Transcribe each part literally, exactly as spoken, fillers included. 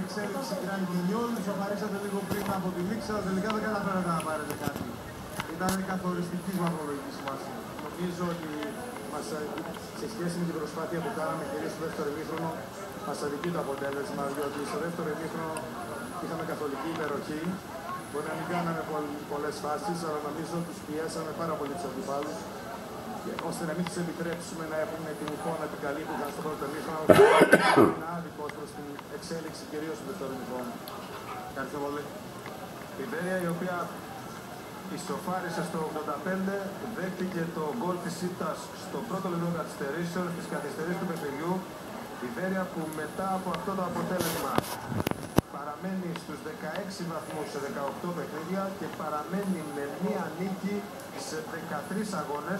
εξέλιξη Grand Guignol. Σοφαρίσατε λίγο πριν από τη λήξη, αλλά τελικά δεν καταφέρατε να πάρετε κάτι. Ήταν καθοριστική βαθμολογική σημασία. Νομίζω ότι μας, σε σχέση με την προσπάθεια που κάναμε κυρίως στο δεύτερο ημίχρονο, μας αδικεί το αποτέλεσμα, διότι στο δεύτερο ημίχρονο είχαμε καθολική υπεροχή. Μπορεί να μην κάναμε πολλές φάσεις, αλλά νομίζω τους πιέσαμε πάρα πολύ τους αντιπάλους, ώστε να μην τους επιτρέψουμε να έχουν την εικόνα την καλή που είχαν στο πρώτο ημίχρονο. Είναι άδικος προς την εξέλιξη κυρίως του δεύτερου ημίχρονου. Ευχαριστώ πολύ. Η Βέρεια, η οποία ισοφάρισε στο ογδόντα πέντε, δέχτηκε το γκολ της ήττας στο πρώτο λεπτό καθυστερήσεων, στις καθυστερήσεις του παιχνιδιού. Η Βέρεια που μετά από αυτό το αποτέλεσμα παραμένει στους δεκαέξι βαθμούς σε δεκαοκτώ παιχνίδια και παραμένει με μία νίκη σε δεκατρείς αγώνες,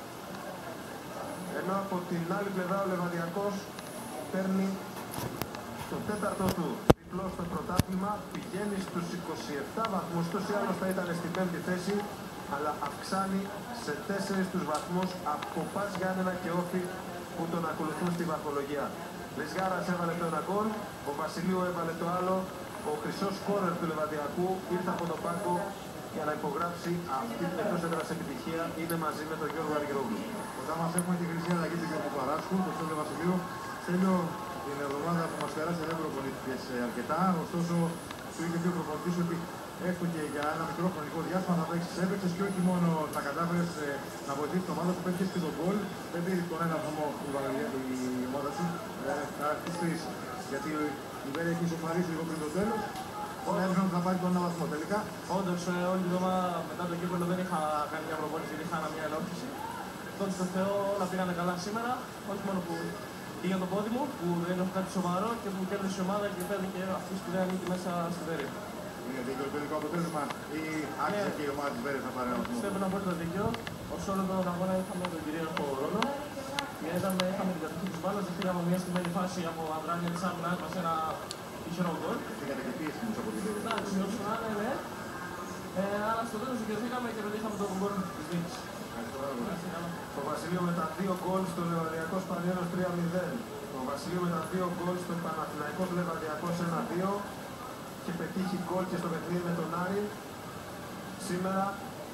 ενώ από την άλλη πλευρά ο Λεβαδιακός παίρνει το τέταρτο του διπλό στο πρωτάθλημα, πηγαίνει στους είκοσι επτά βαθμούς, τόσο ή άλλως θα ήταν στην πέμπτη θέση, αλλά αυξάνει σε τέσσερις τους βαθμούς από Πας Γιάννενα και Όφη που τον ακολουθούν στη βαθμολογία. Λεσγάρας έβαλε το ένα γκολ, ο Βασιλείου έβαλε το άλλο, ο χρυσός σκόρερ του Λεβαδιακού ήρθε από τον πάγκο για να υπογράψει αυτή την εκτός έδρας επιτυχία, είναι μαζί με τον Γιώργο Αργυρόγλου. Κοντά μας έχουμε τη χρυσή αλλαγή του Γιώργου Παράσκου, τον Στέλιο Βασιλείου. Στέλιο, την εβδομάδα που μας περάσει δεν προπονήθηκες αρκετά, ωστόσο σου είχε πει ο προπονητής ότι έστω και για ένα μικρό χρονικό διάστημα θα παίξεις, έπαιξες και όχι μόνο τα κατάφερες να βοηθήσεις την ομάδα σου, πέτυχες και τον γκολ, δεν πήρε τον ένα βαθμό η ομάδα σου, τις τρεις. Γιατί η Βέρεια έχει ισοφαρίσει λίγο πριν το τέλος, όλα έβρισαν ότι θα πάρει τον ένα βαθμό τελικά. Όντως, όλη την εβδομάδα μετά το κύπελλο δεν είχα κάνει μια προπόνηση, δεν είχα μια ενόχληση. Τότε στο Θεό όλα πήγανε καλά σήμερα, όχι μόνο που πήγα το πόδι μου, που δεν έχω κάτι σοβαρό και που κέρδισε η ομάδα και παίρνει και αυτή τη σπουδαία νίκη μέσα στη Βέρεια. Είναι δίκαιο το τελικό αποτέλεσμα ή άρχισε και η ομάδα της Βέρειας να πάρει ένα βαθμό? Πιστεύω να πω το δίκαιο. Ως όλο τον αγώνα είχαμε τον κυρίαρχο ρόλο. Είδαμε, είχαμε την κατοχή της μπάλας, δεχτήκαμε μια στιγμένη φάση από αδράνεια της άμυνας μας ένα τυχερό γκολ. Είχατε και πίεση μου από την Βέρεια. Εντάξει, όσο να είναι, ναι. Αλλά στο τέλος δικαιωθήκαμε και πετύχαμε τον γκολ της νίκης. Ο Βασιλείο με τα δύο γκολ στο Λεβαδιακός Πανιέρος τρία μηδέν. Ο Βασιλείο με τα δύο γκολ στο Παναθηναϊκός Λεβαδιακός ένα δύο. Και πετύχει γκολ και στο παιχνίδι με τον Άρη. Σήμερα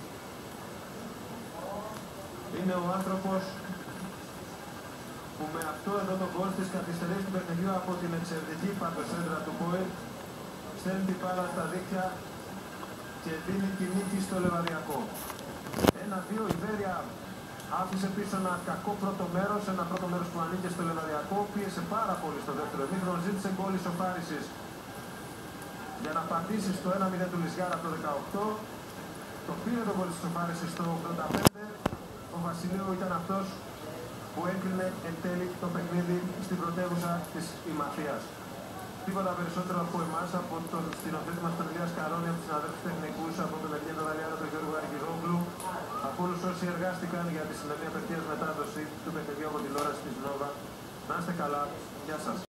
είναι ο άνθρωπος που με αυτό εδώ το γκολ στις καθυστερήσεις του παιχνιδιού από την εξαιρετική παντοσέντρα του Πόη στέλνει την μπάλα στα δίκτυα και δίνει τη νίκη στο Λεβαδιακό. ένα δύο, η Βέρεια άφησε πίσω ένα κακό πρώτο μέρος, ένα πρώτο μέρος που ανήκε στο Λεβαδιακό, πίεσε πάρα πολύ στο δεύτερο ημίχρονο, ζήτησε γκολ ισοφάρισης για να πατήσει στο ένα μηδέν του Λισγάρα από το δεκαοκτώ. Το πήρε το γκολ της ισοφάρισης στο ογδόντα πέντε. Ο Βασιλείου ήταν αυτός που έκλεινε εν τέλει το παιχνίδι στην πρωτεύουσα της Ημαθίας. Τίποτα περισσότερο από εμάς, από τον σκηνοθέτη τον Ηλία Σκαρόνη, από τους συναδέλφους τεχνικούς, από τον Ευγένιο Δαλιάνο, τον Γιώργο Αργυρόγλου, από όλους όσοι εργάστηκαν για τη σημερινή απευθείας μετάδοση του παιχνιδιού από τηλεόραση της Νόβα. Να είστε καλά. Γεια σας.